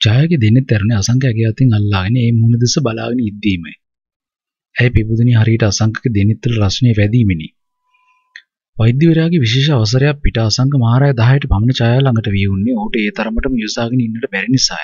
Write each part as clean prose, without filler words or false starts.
ඡායාගේ දෙන්නෙත් ඇරනේ අසංකගේ අතින් අල්ලාගෙන ඒ මුහුණ දෙස බලාගෙන ඉද්දීමයි. ඇයි පිපුදුනි හරියට අසංකගේ දෙන්නෙත් රස්නේ වැදීමෙනි. වෛද්‍යවරයාගේ විශේෂ අවසරයක් පිට අසංක මහරය 10ට පමණ ඡායා ළඟට වී උන්නේ ඔහුට ඒ තරමටම යොසාගෙන ඉන්නට බැරි නිසායි.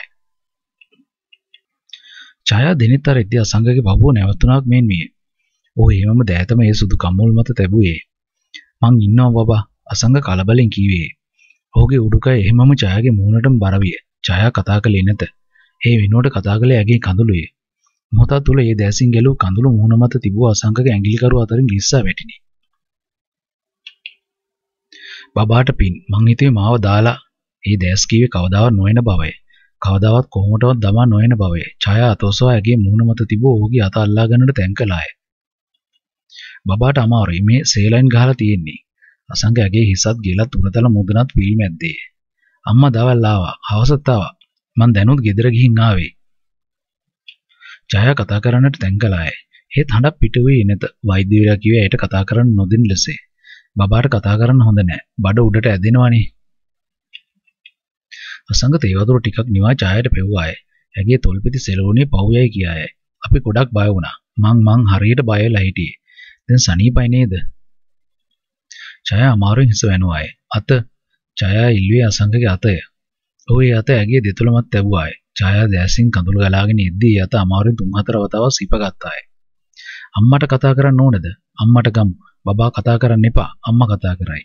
ඡායා දෙන්නෙත් අර ඉද්දී අසංකගේ බබුව නැවතුණාක් මෙන් විය. "ඔව් එහෙමම දෑතම ඒ සුදු කම්මුල් මත තැබුවේ. මං ඉන්නවා බබා." අසංක කලබලෙන් කිව්වේ. ඔහුගේ උඩුකය එහෙමම ඡායාගේ මූණටම බර විය. ඡායා කතා කළේ නැත. ඒ වෙනුවට කතා කළේ ඇගේ කඳුළුය. මොහොතක් තුල ඒ දැසින් ගැලූ කඳුළු මූණ මත තිබූ අසංකගේ ඇඟිලිකරු අතරින් ලිස්සා වැටිනි. "බබාට පින්. මං හිතුවේ මාව දාලා ඒ දැස් කීවේ කවදාවත් නොයන බවයි. කවදාවත් කොහොමදවත් දමා නොයන බවයි." ඡායා අතෝසවා ඇගේ මූණ මත තිබූ ඔහුගේ අත අල්ලා ගන්නට තැන් කළාය. "බබාට අමාරුයි. මේ සේලයින් ගහලා තියෙන්නේ." අසංක ඇගේ හිසත් ගෙලත් උරතල මුදුනත් පිළිමැද්දේ. "අම්මා දවල් ආවා. හවසත් ආවා. මං දැනුත් ගෙදර ගිහින් ආවේ." ඡායා කතා කරන්නට තැන් කළාය. ඒත් හඬක් පිට වූයේ නැත. වෛද්‍යවරයා කිව්වේ ඇයට කතා කරන්න නොදෙන ලෙසයි. "බබාට කතා කරන්න හොඳ නෑ. බඩ උඩට ඇදෙනවනේ." අසංක තේ වතුර ටිකක් නිවා ඡායාට පෙව්වාය. ඇගේ තොල්පිටි සෙලවුනේ පවුයයි කියාය. අපි ගොඩක් බය වුණා. මං හරියට බය වෙලා හිටියේ. දැන් සනීපයි නේද? ඡායා අමාරුවෙන් හිස වැනුවාය. "අත." ඡායා ඉල්ලුවේ අසංකගේ අතය. ඔහු ඒ අත ඇගේ දෙතුල මත තැබුවාය. ඡායා දැසින් කඳුළු ගලාගෙන ඉද්දී ඒ අත අමාරුවෙන් 3-4 වතාවක් සිපගත්තාය. "අම්මට කතා කරන්න ඕනද? අම්මට ගමු. බබා කතා කරන්න එපා. අම්මා කතා කරයි."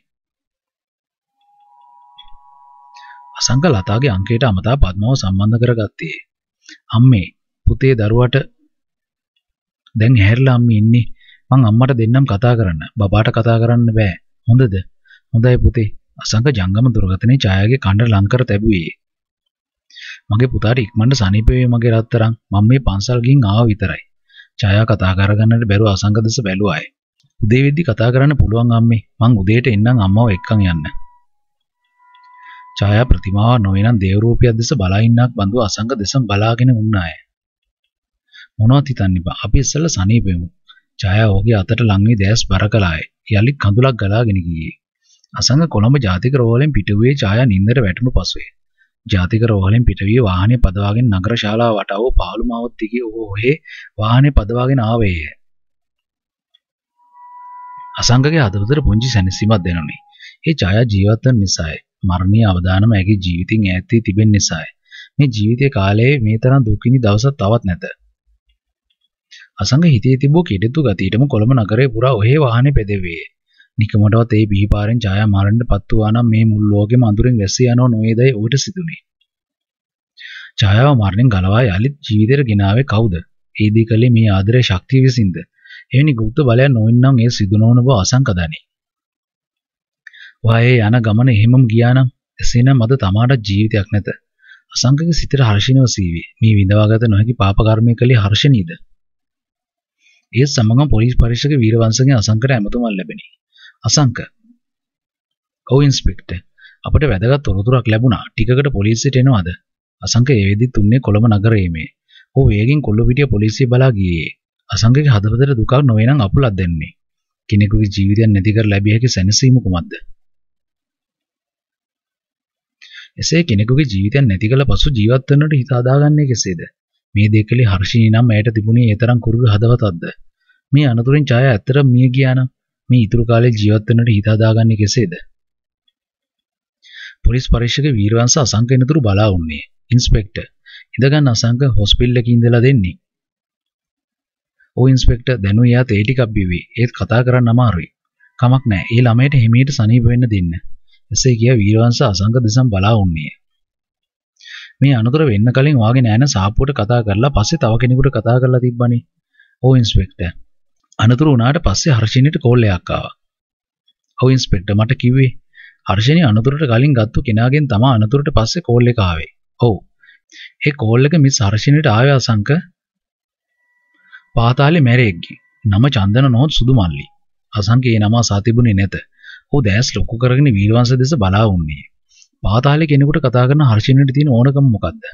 අසංක ලතාගේ අංකයට අමතා පద్මව සම්බන්ධ කරගත්තේ. "අම්මේ පුතේ දරුවට දැන් ඇහැරිලා අම්මේ ඉන්නේ. මං අම්මට දෙන්නම් කතා කරන්න. බබාට කතා කරන්න බෑ. හොඳද?" "හොඳයි පුතේ." අසංක ජංගම දුරකථනයේ ඡායාගේ කණ්ඩ ලං කර තැබුවේ. "මගේ පුතාට ඉක්මනට සනීප වේ මගේ රත්තරන්. මම මේ පන්සල් ගිහින් ආවා විතරයි." ඡායා කතා කරගන්නට බැරුව අසංක දෙස බැලුවාය. "උදේ වෙද්දි කතා කරන්න පුළුවන් අම්මේ. මං උදේට එන්නම් අම්මව එක්කන් යන්න." ඡායා ප්‍රතිමාව නොවේනම් දේව රූපයක් දෙස බලා ඉන්නක් බඳු අසංක දෙසම බලාගෙන වුණාය. "මොනවද හිතන්නේ බා? අපි ඉස්සෙල්ලා සනීප වෙමු." ඡායා ඔහුගේ අතට ලං වී දැස් බර කළාය. යලි කඳුලක් ගලාගෙන ගියේ. අසංක කොළඹ ජාතික රෝහලෙන් පිටුවේ ඡායා නින්දට වැටුණු පසුය. ජාතික රෝහලෙන් පිටවිය වාහනේ පදවාගෙන නගර ශාලාව වටාව පාළු මාවත් දිගේ ඔහු ඔහේ වාහනේ පදවාගෙන ආවේය. අසංකගේ හදවතට පුංචි සැනසීමක් දැනුනි. ඒ ඡායා ජීවත් වන නිසායි. මරණීය අවදානම ඇගේ ජීවිතින් ඈත් වී තිබෙන නිසායි. මේ ජීවිතයේ කාලයේ මේ තරම් දුකිනි දවසක් තවත් නැත. අසංක හිතේ තිබූ කිඩිතු ගතියටම කොළඹ නගරේ පුරා ඔහේ වාහනේ පෙදෙවේ. නිකමටවත් ඒ බිහිපාරෙන් ඡායා මරණයට පත් වූවා නම් මේ මුළු ලෝකෙම අඳුරෙන් වැසී යනව නොවේදයි ඌට සිතුනේ. ඡායාව මරණයෙන් ගලවා යලිත් ජීවිතයට ගෙනාවේ කවුද? ඒ දී කලේ මේ ආදරයේ ශක්තිය විසින්ද? එවැනි গুপ্ত බලයක් නොවෙන්නම් ඒ සිදු නොවන බව අසංක දනි. "වායේ යන ගමන එහෙමම ගියා නම් එසේනම් අද තමාට ජීවිතයක් නැත." අසංකගේ සිතට හර්ෂණව සීවේ. මේ විඳවාගත නොහැකි පාප කර්මය කලේ හර්ෂණීයද? ඒ සමගම පොලිස් පරීක්ෂක වීරවංශගෙන් අසංකට ඇමතුමක් ලැබෙනි. "අසංක." "ඔව් ඉන්ස්පෙක්ටර්. අපිට වැදගත් තොරතුරක් ලැබුණා. ටිකකට පොලිසියට එනවද?" අසංක ඒ වෙද්දිත් උන්නේ කොළඹ නගරයේමේ. ඔහු වේගෙන් කොල්ලපිටිය පොලිසිය බලා ගියේ. අසංකගේ හදවතට දුකක් නොවේ නම් අපුලක් දැන්නේ. කෙනෙකුගේ ජීවිතයක් නැති කර ලැබිය හැකි සැනසීම කුමක්ද? එසේ කෙනෙකුගේ ජීවිතයක් නැති කළ පසු ජීවත් වෙන්නට හිත හදාගන්නේ කෙසේද? මේ දෙකලේ හර්ෂිනී නම් ඇයට තිබුණේ ඒ තරම් කුරුළු හදවතක්ද? මේ අනතුරින් ඡායා ඇත්තටම මිය ගියා නම් මේ ඉතුරු කාලේ ජීවත් වෙන්නට හිත හදාගන්නේ කෙසේද? පොලිස් පරීක්ෂක වීරවංශ අසංක එනතුරු බලා උන්නේ. "ඉන්ස්පෙක්ටර්, ඉඳගන්න අසංක හොස්පිටල් එකේ ඉඳලා දෙන්නේ." "ඔව් ඉන්ස්පෙක්ටර්, දැනුයි එයා තේ ටිකක් බිව්වේ. ඒත් කතා කරන්න අමාරුයි." "කමක් නැහැ. ඒ ළමයට හිමීට සනීප වෙන්න දෙන්න." එසේ කියා වීරවංශ අසංක දෙසම බලා උන්නේ. "මේ අනතුර වෙන්න කලින් වාගේ නෑන සාප්පුවට කතා කරලා පස්සේ තව කෙනෙකුට කතා කරලා තිබ්බනේ." "ඔව් ඉන්ස්පෙක්ටර්." "අනතුරු වුණාට පස්සේ හර්ෂිනීට කෝල් එකක් ආවා." "ඔව් ඉන්ස්පෙක්ටර්, මට කිව්වේ හර්ෂිනී අනතුරට කලින් ගත්තු කෙනාගෙන් තමයි අනතුරට පස්සේ කෝල් එක ආවේ." "ඔව්." "ඒ කෝල් එක මිස් හර්ෂිනීට ආවේ අසංක පාතාලේ මැරෙක්ගේ. නම චන්දන නොහොත් සුදු මල්ලි." අසංක ඒ නම අසා තිබුණේ නැත. ඔහු දැස් ලොකු කරගෙන වීරවංශ දෙස බලා උන්නේ. පාතාලේ කෙනෙකුට කතා කරන හර්ෂිනීට තියෙන ඕනකම මොකද්ද?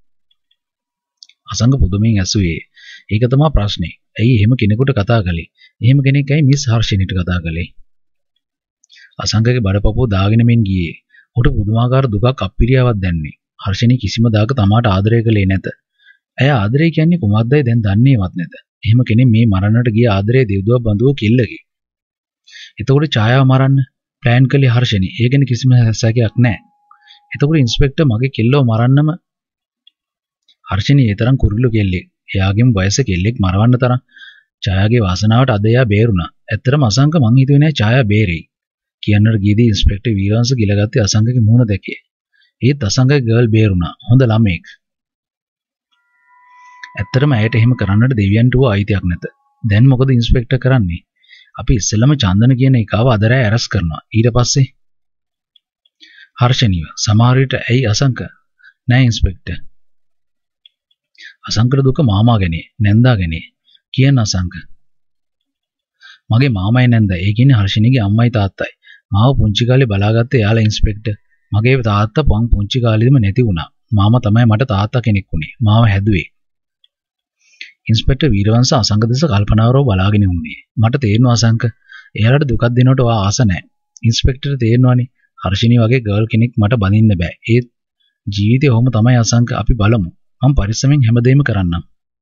අසංක පුදුමයෙන් ඇසුවේ. ඒක තමයි ප්‍රශ්නේ. ඇයි එහෙම කෙනෙකුට කතා කළේ? එහෙම කෙනෙක් ඇයි මිස් හර්ෂිනීට කතා කළේ? අසංකගේ බඩපපුව දාගෙන මෙන් ගියේ. උට පුදුමාකාර දුකක් අප්පිරියාවක් දැන්නේ. හර්ෂණී කිසිම දාක තමාට ආදරය කළේ නැත. ඇය ආදරය කියන්නේ කුමක්දයි දැන් දන්නේවත් නැත. එහෙම කෙනෙක් මේ මරන්නට ගිය ආදරයේ දෙව්දුවක් බඳුව කිල්ලකි. එතකොට ඡායාව මරන්න ප්ලෑන් කළේ හර්ෂණී. ඒ ගැන කිසිම සැකයක් නැහැ. එතකොට ඉන්ස්පෙක්ටර් මගේ කෙල්ලව මරන්නම හර්ෂණී ඒ තරම් කුරුල්ලු කෙල්ලෙක්. එයාගේම වයස කෙල්ලෙක් මරවන්න තරම් ඡායාගේ වාසනාවට අද එයා බේරුණා. ඇත්තටම අසංක මං හිතුවේ නෑ ඡායා බේරෙයි. කියන්නට ගියදී ඉන්ස්පෙක්ටර් වීරවංශ ගිලගත්තේ අසංකගේ මුහුණ දැකේ. ඒත් අසංකගේ ගර්ල් බේරුණා. හොඳ ළමෙක්. ඇත්තටම ඇයට එහෙම කරන්නට දෙවියන්ට වූ අයිතියක් නැත. දැන් මොකද ඉන්ස්පෙක්ටර් කරන්නේ? අපි ඉස්සෙල්ලම චන්දන කියන එකව අදරෑ ඇරස් කරනවා. ඊට පස්සේ හර්ෂණීව සමහර විට ඇයි අසංක නෑ ඉන්ස්පෙක්ටර්. අසංකර දුක මාමා ගැනේ නැන්දා ගැනේ කියන අසංක. මගේ මාමයි නැන්දා. ඒ කියන්නේ හර්ෂණීගේ අම්මයි තාත්තයි. මාව පුංචි කාලේ බලාගත්තේ එයාලා ඉන්ස්පෙක්ටර්. මගේ තාත්තා පන් පුංචි කාලේදීම නැති වුණා. මාමා තමයි මට තාත්තා කෙනෙක් උනේ. මාව හැදුවේ. ඉන්ස්පෙක්ටර් වීරවංශ අසංක දෙස කල්පනාවරව බලාගෙන ඉන්නේ. මට තේරෙනවා අසංක එයාලට දුකක් දෙනවට ඔයා ආස නැහැ. ඉන්ස්පෙක්ටර් තේරෙනවානේ හර්ෂණී වගේ ගර්ල් කෙනෙක් මට බඳින්න බෑ. ඒත් ජීවිතේ ඔහොම තමයි අසංක. අපි බලමු. මම පරිස්සමෙන් හැමදේම කරන්නම්.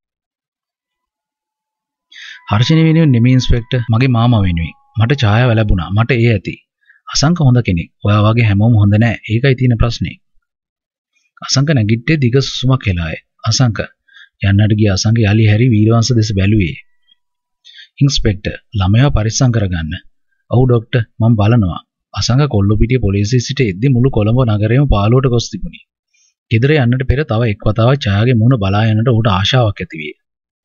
හර්ෂණී වෙනුවෙන් නෙමෙයි ඉන්ස්පෙක්ටර් මගේ මාමා වෙනුවෙන්. මට ඡායාව ලැබුණා. මට ඒ ඇති. අසංක හොඳ කෙනෙක්. ඔයා වගේ හැමෝම හොඳ නෑ. ඒකයි තියෙන ප්‍රශ්නේ. අසංක නැගිට්ටේ දිග සුසුමක් හෙලායේ. අසංක යන්නට ගිය අසංක යලි හැරි වීරවංශ දෙස බැලුවේ. ඉන්ස්පෙක්ටර් ළමයාව පරිස්සම් කරගන්න. ඔව් ડોක්ටර් මම බලනවා. අසංක කොල්ලුපිටිය පොලිසිය සිට එද්දී මුළු කොළඹ නගරයම පාළුවට ගොස් තිබුණි. ගෙදර යන්නට පෙර තව එක් වතාවක් ඡායාගේ මුණ බලා යන්නට ඌට ආශාවක් ඇති විය.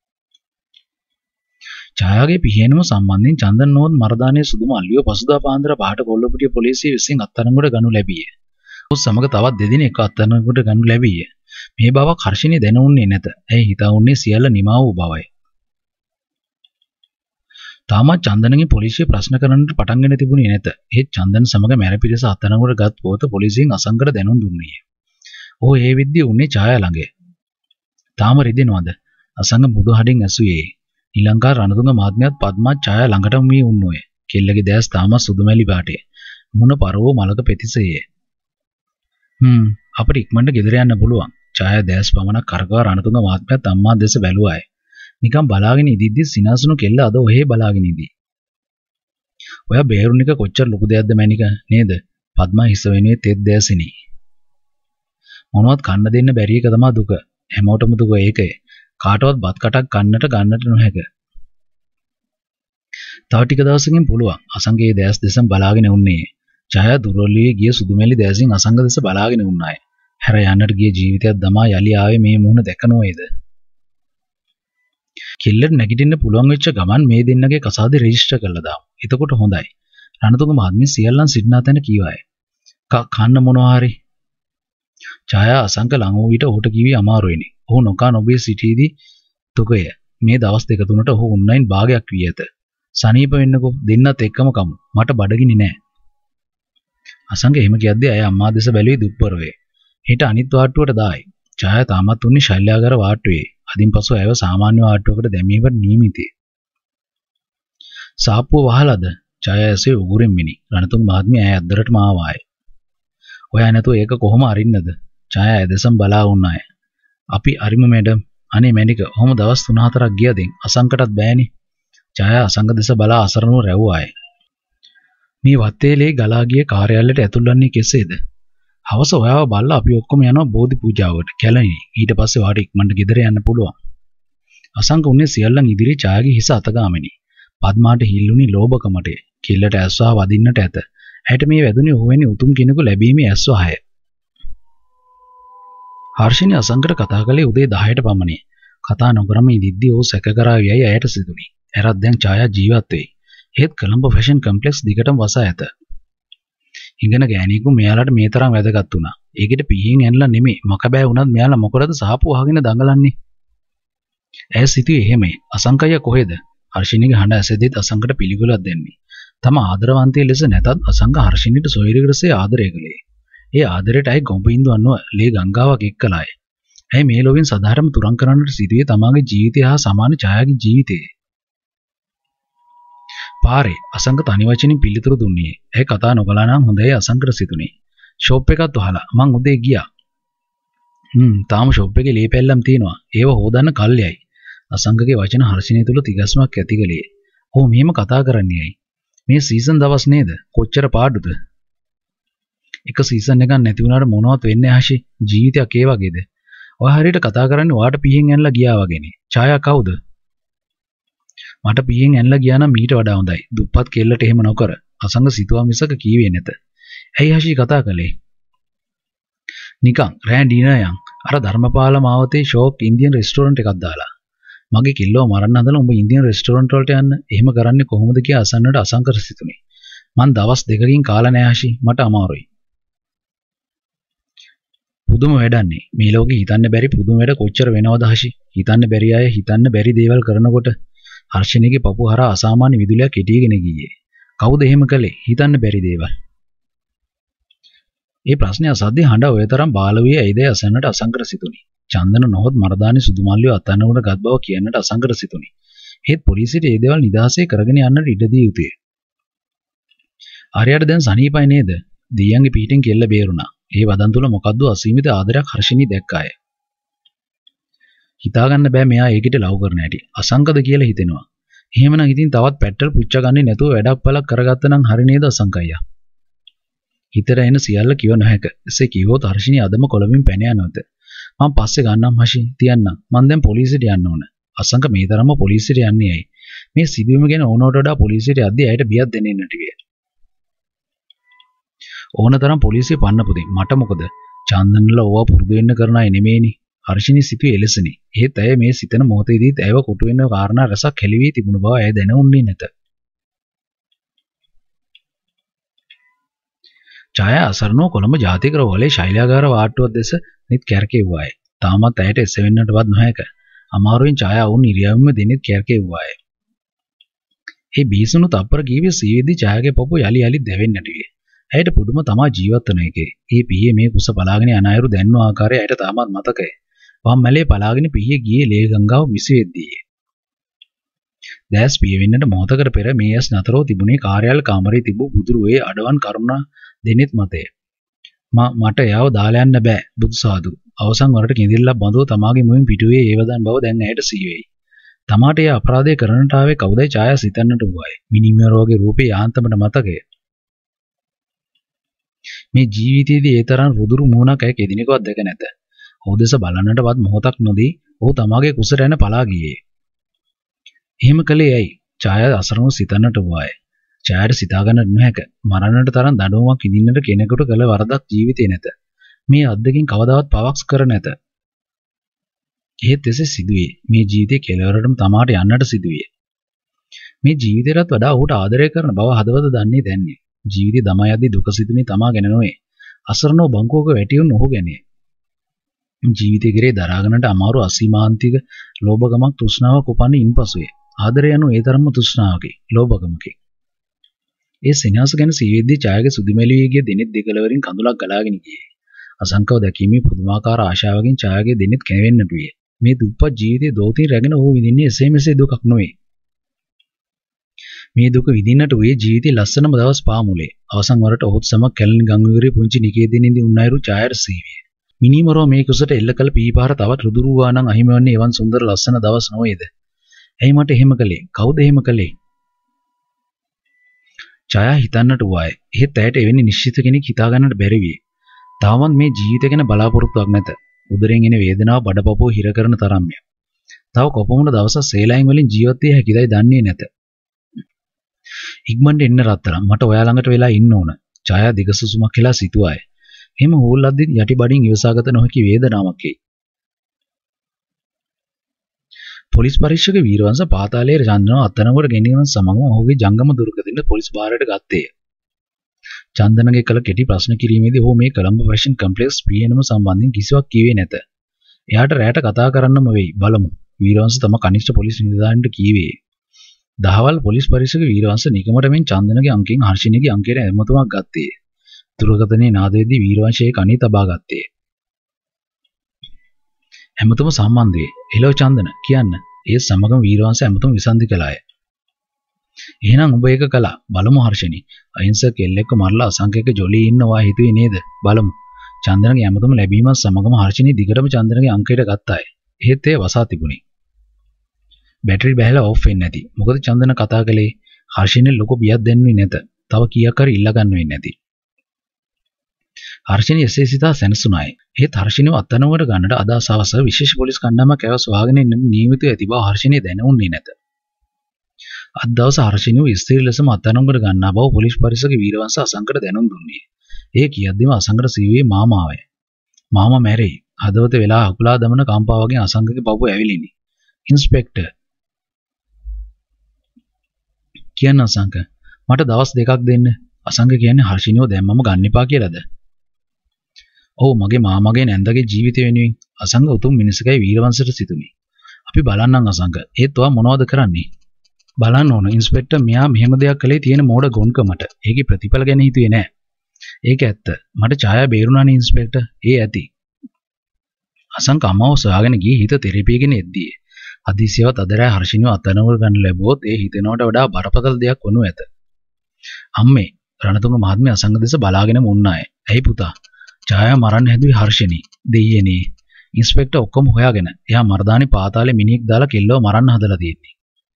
ඡායාගේ පිහිනුම සම්බන්ධයෙන් චන්දන නෝත් මරදානයේ සුදු මල්ලිය පසුදා පාන්දර 5ට කොල්ලුපිටිය පොලිසිය විසින් අත්අඩංගුවට ගනු ලැබිය. ඔහු සමග තවත් දෙදිනෙක අත්අඩංගුවට ගනු ලැබිය. මේ බවක් හර්ෂණී දැනුන්නේ නැත. ඇයි හිතා වුනේ සියල්ල නිමා වූ බවයි. තාමත් චන්දනගේ පොලිසිය ප්‍රශ්න කරන්නට පටන්ගෙන තිබුණේ නැත. ඒත් චන්දන සමග මැර පිරිස අත්අඩංගුවට ගත් පොත පොලිසියෙන් අසංකට දැනුම් දුන්නේ. ඔහු ඒ විද්‍ය උන්නේ ඡායා ළඟ. තාම රිදෙනවද? අසංග බුදුහඩින් ඇසුවේ. ඊළංකා රණතුංග මහත්මයාත් පද්මා ඡායා ළඟටම මේ උන්නෝය. කෙල්ලගේ දැස් තාම සුදුමැලි පාටේ. මුණ පරවෝ මලක පෙතිසයේ. අපිට ඉක්මනට ගෙදර යන්න පුළුවන්. ඡායා දැස් පමණක් කරකවා රණතුංග මහත්මයාත් අම්මා දෙස බැලුවාය. නිකන් බලාගෙන ඉදිද්දි සිනාසුණු කෙල්ල අද ඔහේ බලාගෙන ඉදී. ඔයා බේරුණ එක කොච්චර ලොකු දෙයක්ද මැනික නේද? පද්මා හිස වෙනුවේ තෙත් දැසිනි. මොනවත් කන්න දෙන්න බැරි එක තමයි දුක. හැමෝටම දුක ඒකයි. කාටවත් බත් කටක් ගන්නට නොහැක. තව ටික දවසකින් පුළුවන්. අසංගේ දැස් දෙසම බලාගෙන උන්නේ. ඡායා දුරොල්ලියේ ගිය සුදුමැලි දැසින් අසංග දෙස බලාගෙන උන්නාය. හැර යන්නට ගිය ජීවිතයක් දමා යලි ආවේ මේ මුහුණ දැක නොවේද? කිල්ලට නැගිටින්න පුළුවන් වෙච්ච ගමන් මේ දෙන්නගේ කසාදේ රෙජිස්ටර් කරලා දාමු. එතකොට හොඳයි. රණතුංග මහත්මිය සියල්ලන් සිටිනා තැන කීවාය. කන්න මොනවා හරි. ඡායා අසංක ළඟ වූ විට ඔහුට කිවි අමාරුයිනේ. ඔහු නොකා නොබී සිටීදී තුකය. මේ දවස් දෙක තුනට ඔහු ඔන්ලයින් භාගයක් වී ඇත. සනීප වෙන්නකෝ දෙන්නත් එක්කම කමු. මට බඩගිනි නෑ. අසංක එහෙම කියද්දී අය අම්මා දෙස බැලුවේ දුප්පරවේ. හෙට අනිත් වාට්ටුවට දායි. ඡායා තාමත් උන්නේ ශෛලයාගාර වාට්ටුවේ. අදින් පසු ඇයව සාමාන්‍ය වාට්ටුවකට දැමීමට නියමිතයි. සාප්පුව වහලාද? ඡායා ඇසේ උගුරෙන් මිනි. රණතුංග මහත්මිය ඇය අද්දරටම ආවාය. ඔයා නැතුව ඒක කොහොම අරින්නද? ඡායා ඇය දෙසම බලා වුණාය. අපි අරිමු මැඩම්. අනේ මැනික ඔහොම දවස් 3-4ක් ගියදින් අසංකටත් බෑනේ. ඡායා අසංක දෙස බලා අසරණව රැවුවාය. මේ වත්තේලේ ගලා ගිය කාර්යාලයට ඇතුල් වන්නේ කෙසේද? හවස ඔයාව බල්ලා අපි ඔක්කොම යනවා බෝධි පූජාවට. කැලණි. ඊට පස්සේ වාට ඉක්මනට ගෙදර යන්න පුළුවන්. අසංක උන්නේ සියල්ලන් ඉදිරියේ ඡායාගේ හිස අතගාමිනි. පද්මාට හිල්ලුනි ලෝභකමට. කිල්ලට ඇස්වා වදින්නට ඇත. ඇයට මේ වැදුනේ ඔහු වැනි උතුම් කෙනෙකු ලැබීමේ ඇස්වාහය. හර්ෂණී අසංකට කතා කළේ උදේ 10ට පමණි. කතා නොකරම ඉදිද්දී ඔහු සැක කරා යයි ඇයට සිතුනි. එරත් දැන් ඡායා ජීවත් වෙයි. ඒත් කොළඹ ෆැෂන් කම්ප්ලෙක්ස් දිගටම වසා ඇත. ඉගෙන ගෑණියෙකු මෙයාලට මේ තරම් වැදගත් වුණා. ඒකට පිහින් ඇනලා නෙමෙයි මක බෑ වුණත් මෙයාලා මොකටද සාපු වහගෙන දඟලන්නේ? ඇය සිතුවේ එහෙමයි. අසංකය කොහෙද? හර්ෂණීගේ හඬ ඇසෙද්දිත් අසංකට පිළිගුලක් දෙන්නේ. තම ආදරවන්තය ලෙස නැතත් අසංක හර්ෂණීට සොයුරිකටසේ ආදරය කළේ. ඒ ආදරයට ඇයි ගොඹින්දු අන්නව ලේ ගංගාවක් එක්කලාය. ඇයි මේ ලෝකෙන් සදාරම තුරන් කරන්නට සිදුවේ තමාගේ ජීවිතය හා සමාන ඡායාගේ ජීවිතය. පාරේ අසංක තනි වචනින් පිළිතුරු දුන්නේ. ඇයි කතා නොකළා නම් හොඳයි අසංකට සිතුනේ. ෂොප් එකත් වහලා මං උදේ ගියා. තාම ෂොප් එකේ ලේ පැල්ලම් තියෙනවා. ඒව හොදන්න කල්යයි. අසංගගේ වචන හර්ෂණය තුල තිගස්මක් ඇති කලේ. "ඔව් මෙහෙම කතා කරන්නේයි. මේ සීසන් දවස් නේද? කොච්චර පාඩුද? එක සීසන් එකක් නැති වුණාට මොනවත් වෙන්නේ නැහැ. ජීවිතයක් ඒ වගේද? ඔය හරියට කතා කරන්නේ වාට පීයෙන් ඇනලා ගියා වගේනේ. ඡායා කවුද? මට පීයෙන් ඇනලා ගියා නම් මීට වඩා හොඳයි. දුප්පත් කෙල්ලට එහෙම නොකර." අසංග සිතුවා මිසක කීවේ නැත. "ඇයි හෂි කතා කළේ?" "නිකන් රෑ ඩිනර් යන්. අර ධර්මපාල මාවතේ ෂෝක් ඉන්දියන් රෙස්ටෝරන්ට් එකක් දාලා. මගේ කිල්ලව මරන්න හදලා උඹ ඉන්දියන් රෙස්ටෝරන්ට් වලට යන්න එහෙම කරන්නේ කොහොමද කියලා අසන්නට අසංකර සිතුනේ. මං දවස් දෙකකින් කාලා නෑ හෂි. මට අමාරුයි." පුදුම වැඩන්නේ. මේ ලෝකේ හිතන්න බැරි පුදුම වැඩ කොච්චර වෙනවද හෂි? හිතන්න බැරි අය හිතන්න බැරි දේවල් කරනකොට හර්ෂණේගේ පපුව හරහා අසාමාන්‍ය විදුලියක් කෙටිගෙන ගියේ. කවුද එහෙම කළේ? හිතන්න බැරි දේවල්. ඒ ප්‍රශ්නේ අසද්දී හඬ ඔය තරම් බාල වී ඇයිද අසන්නට අසංකර සිතුනි. චන්දන නොහොත් මරදානි සුදු මල්ලිය අතන්නකට ගත් බව කියන්නට අසංකර සිතුනි. ඒත් පොලිසියට මේ දේවල් නිදහසේ කරගෙන යන්නට ඉඩ දිය යුතුය. ආර්යයට දැන් සනීපයි නේද? දෙයියන්ගේ පිටින් කෙල්ල බේරුණා. ඒ වදන් තුල මොකද්ද අසීමිත ආදරයක් හර්ෂණී දැක්කාය. හිතාගන්න බෑ මෙයා ඒකට ලව් කරන හැටි. අසංකද කියලා හිතෙනවා. එහෙමනම් ඉතින් තවත් පැට්ටල් පුච්චගන්නේ නැතුව වැඩක් පළක් කරගත්ත නම් හරි නේද අසංකయ్యා? හිතට එන සියල්ල කිව නොහැක. එසේ කිව්වොත් හර්ෂණී අදම කොළඹින් පැන යනවද? මම පස්සේ ගන්නම් හෂි තියන්නම්. මං දැන් පොලිසියට යන්න ඕන. අසංක මේ තරම්ම පොලිසියට යන්නේ ඇයි? මේ සිදුවීම ගැන ඕනවට වඩා පොලිසියට යද්දී ඇයට බියක් දෙන්නේ නැටිවේ. ඕන තරම් පොලිසිය පන්න පුතේ. මට මොකද? චන්දනල ඕවා පුරුදු වෙන්න කරන අය නෙමෙයිනේ. හර්ෂණී සිතුවේ එලෙසනේ. ඒත් ඇය මේ සිතන මොහොතේදීත් ඇයව කොටු වෙන කාරණා රසක් හෙළිවී තිබුණු බව ඇය දැනුන්නේ නැත. ඡායා අසරණව කොළඹ ජාතික රෝහලේ ශෛලාගාර වාට්ටුවක් දැස නිත් කැරකෙව්වාය. තාමත් ඇයට එසවෙන්නටවත් නොහැක. අමාරුවෙන් ඡායා වුන් ඉරියව්වෙම දෙනෙත් කැරකෙව්වාය. ඒ බීසුණු තප්පර කීවේ සීවේදී ඡායාගේ පපුව යලි යලි දැවෙන්නට විය. ඇයට පුදුම තමා ජීවත් වන එකේ. ඒ පියේ මේ කුස බලාගෙන යන අයරු දැන්නු ආකාරය ඇයට තාමත් මතකයි. වම් මැලේ පලාගෙන පියේ ගියේ ලේ ගංගාව විසෙද්දී. දැස් පිය වෙන්නට මොහොතකට පෙර මේ ඇස් නතරව තිබුණේ කාර්යාල කාමරයේ තිබූ බුදුරුවේ අඩවන් කරුණා දෙනෙත් මතය. මට එයාව දාලා යන්න බෑ බුදු සාදු. අවසන් වරට කිඳිල්ලක් බඳව තමාගේ මුවින් පිටුවේ ඒවදන් බව දැන් ඇයට සීවෙයි. තමාට ඒ අපරාධය කරන්නට ආවේ කවුදයි ඡායා සිතන්නට වුණායි. මිනිමරෝගේ රූපේ යාන්තමට මතකය. මේ ජීවිතයේදී ඒ තරම් රුදුරු මුහුණක් ඇය කෙදිනකවත් දැක නැත. ඔහු දෙස බලන්නටවත් මොහොතක් නොදී ඔහු තමාගේ කුසට යන පලා ගියේ. එහෙම කළේ ඇයි? ඡායා අසරණව සිතන්නට වුණායි. ඡායාට සිතා ගන්නට නොහැක. මරන්නට තරම් දඬුවමක් විඳින්නට කෙනෙකුට කළ වරදක් ජීවිතේ නැත. මේ අද්දකින් කවදාවත් පවක් කර නැත. එහෙත් එසේ සිදුවේ. මේ ජීවිතේ කෙලවරටම තමාට යන්නට සිදුවේ. මේ ජීවිතයටත් වඩා ඔහුට ආදරය කරන බව හදවත දන්නේ දැන්නේ. ජීවිතේ දමා යද්දී දුක සිදුනේ තමා ගැන නොවේ. අසරණව බංකුවක වැටියුන් ඔහු ගැනේ. ජීවිතේ කෙරේ දරාගන්නට අමාරු අසීමාන්තික ලෝභකමක් තෘෂ්ණාවක් උපන්නේ ඉන්පසුවේ. ආදරය යනු ඒ තරම්ම තෘෂ්ණාවකි, ලෝභකමකි. ඒ සිනාස ගැන සීවේද්දී ඡායාගේ සුදුමැලියේ ගිය දිනෙත් දෙකලවරින් කඳුලක් ගලාගෙන ගියේ. අසංකව දැකීමේ පුදුමාකාර ආශාවකින් ඡායාගේ දිනෙත් කැවෙන්නට විය. මේ දුප්පත් ජීවිතයේ දෝතින් රැගෙන ඔහු විඳින්නේ එසේ මෙසේ දුකක් නොවේ. මේ දුක විඳින්නට ඔය ජීවිතේ ලස්සනම දවස් පාමුලේ. අවසන් වරට ඔහුත් සමග කැලණි ගංගුවරේ පුංචි නිකේතනෙන්දී උන්නයිරු ඡායාට සීවිය. මිනිමරෝ මේ කුසට එල්ල කළ පීපාර තවත් රුදුරු වූවා නම් අහිමිවන්නේ එවන් සුන්දර ලස්සන දවස් නොවේද? ඇයි මට එහෙම කළේ? කවුද එහෙම කළේ? ඡායා හිතන්නට වුණාය. එහෙත් ඇයට එවැනි නිශ්චිත කෙනෙක් හිතා ගන්නට බැරි විය. තාමත් මේ ජීවිතය ගැන බලාපොරොත්තුවක් නැත. උදරෙන් එන වේදනාව බඩපපුව හිර කරන තරම්ය. තව කොපමණ දවසක් සේලයින් වලින් ජීවත් විය හැකිදයි දන්නේ නැත. ඉක්මනට එන්න රත්තරන්. මට ඔයා ළඟට වෙලා ඉන්න ඕන. ඡායා දිගසුසුමක් කියලා සිතුවාය. එහෙම හොල්ලද්දි යටි බඩින් ඉවසාගත නොහැකි වේදනාවක් එයි. පොලිස් පරීක්ෂක වීරවංශ පාතාලයේ චන්දනව අත්අඩංගුවට ගැනීම සමගම ඔහුගේ ජංගම දුර්ගතින් පොලිස් භාරයට ගත්තේය. චන්දනගේ කළ කෙටි ප්‍රශ්න කිරීමේදී ඔහු මේ කොළඹ ෆැෂන් කම්ප්ලෙක්ස් පීඑන්එම් සම්බන්ධයෙන් කිසිවක් කිව්වේ නැත. එයාට රැට කතා කරන්නම වෙයි. බලමු. වීරවංශ තම කනිෂ්ඨ පොලිස් නිලධාරීන්ට කීවේ. දහවල් පොලිස් පරීක්ෂක වීරවංශ නිකමට මෙන් චන්දනගේ අංකයෙන් හර්ෂණීගේ අංකයට එමතුමක් ගත්තේ. දුර්ගතනේ නාදයේදී වීරවංශයේ කණී තබා ගත්තේ. හැමතුම සම්බන්ධයේ එළව චන්දන කියන්න. ඒ සමගම වීරවංශ හැමතුම විසන්ධි කළාය. එහෙනම් ඔබ ඒක කළා. බලමු හර්ෂණී. අහිංසක කෙල්ලෙක්ව මරලා අසංකේක ජොලිය ඉන්නවා හිතුවේ නේද? බලමු. චන්දනගේ ඇමතුම ලැබීමත් සමගම හර්ෂිනී දිගටම චන්දනගේ අංකයට ගත්තාය. එහෙත් ඒ වසා තිබුණේ. බැටරි බැහැලා ඔෆ් වෙන්නේ නැති. මොකද චන්දන කතා කළේ හර්ෂිනී ලොකු බියක් දෙන්නුවේ නැත. තව කීයක් හරි ඉල්ල ගන්න වෙන්නේ නැති. හර්ෂිනී එසේ සිතා සැනසුණාය. ඒත් හර්ෂිනීව අත්අඩංගුවට ගන්නට අදහස් අවස විශේෂ පොලිස් කණ්ඩායමක් ඇව සොයාගෙන ඉන්න නියමිතව ඇති බව හර්ෂිනී දැනුන්නේ නැත. අද දවස හර්ෂිනීව ස්ථිර ලෙසම අත්අඩංගුවට ගන්නා බව පොලිස් පරිසක වීරවංශ අසංකට දැනුම් දුන්නේ. ඒ කියද්දිම අසංකට සීවේ මාමාවය. මාමා මැරෙයි. හදවත වෙලා අකුලා දමන කම්පා වගේ අසංකගේ පපුව ඇවිලිනි. ඉන්ස්පෙක්ටර් කියන්න අසංක මට දවස් දෙකක් දෙන්න. අසංක කියන්නේ හර්ෂිනීව දැම්මම ගන්න එපා කියලාද? ඔව් මගේ මාමගේ නැන්දගේ ජීවිතය වෙනුවෙන් අසංක උතුම් මිනිසකයි වීරවංශයට සිතුනි. අපි බලන්නම් අසංක. ඒත් ඔයා මොනවද කරන්නේ? බලන්න ඕන ඉන්ස්පෙක්ටර් මෙයා මෙහෙම දෙයක් කළේ තියෙන මෝඩ ගොන්කමට. ඒකේ ප්‍රතිඵල ගැන හිතුවේ නෑ. ඒක ඇත්ත. මට ඡායා බේරුණානේ ඉන්ස්පෙක්ටර්. ඒ ඇති. අසංක අම්මව සොයාගෙන ගියේ හිත තෙරපියගෙන එද්දී. අදිසියවත් අදරෑ හර්ෂිනීව අත්අඩංගුවට ගන්න ලැබුවොත් ඒ හිතනවට වඩා බරපතල දෙයක් වනු ඇත. අම්මේ රණතුංග මහත්මිය අසංක දෙස බලාගෙන මුන්නාය. ඇයි පුතා? ඡායා මරන්න හැදුවේ හර්ෂිනී. දෙයියනේ. ඉන්ස්පෙක්ටර් ඔක්කොම හොයාගෙන එයා මර්දානි පාතාලේ මිනිහෙක් දාලා කෙල්ලව මරන්න හදලා තියෙන්නේ.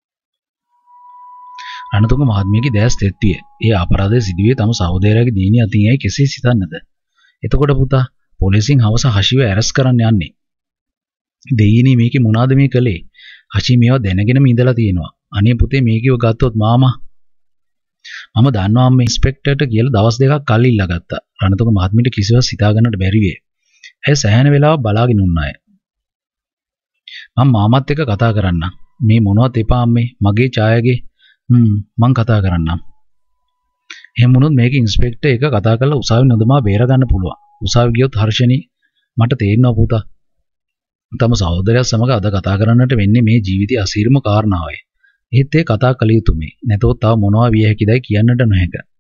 රණතුංග මහත්මියගේ දැස් තෙත්විය. ඒ අපරාධය සිදුවේ තම සහෝදරයාගේ දිනිය අතින් ඇයි කෙසේ සිතන්නද? එතකොට පුතා පොලිසියෙන් හවස හෂිව ඇරස් කරන්න යන්නේ. දෙයියනේ මේකේ මොනවාද මේ කළේ? හෂි මේවා දැනගෙනම ඉඳලා තියෙනවා. අනේ පුතේ මේකව ගත්තොත් මාමා මම දන්නවා අම්මේ ඉන්ස්පෙක්ටර්ට කියලා දවස් දෙකක් කල් ඉල්ලා ගත්තා. රණතුංග මහත්මියට කිසිවක් සිතා ගන්නට බැරි වේ. ඇය සෑහෙන වෙලාවක් බලාගෙන උන්නාය. මම මාමත් එක්ක කතා කරන්නම්. මේ මොනවත් එපා අම්මේ. මගේ ඡායාගේ මං කතා කරන්නම්. එහෙම වුණොත් මේක ඉන්ස්පෙක්ටර් එක කතා කරලා උසාවි නොදමා බේර ගන්න පුළුවන්. උසාවි ගියොත් හර්ෂණී මට තේරෙනවා පුතා. තම සහෝදරයා සමග අද කතා කරන්නට වෙන්නේ මේ ජීවිතයේ අසීරුම කාරණාවයි. ඒත් ඒ කතා කළ යුතුමයි. නැතොත් තව මොනවා විය හැකිදයි කියන්නට නොහැක.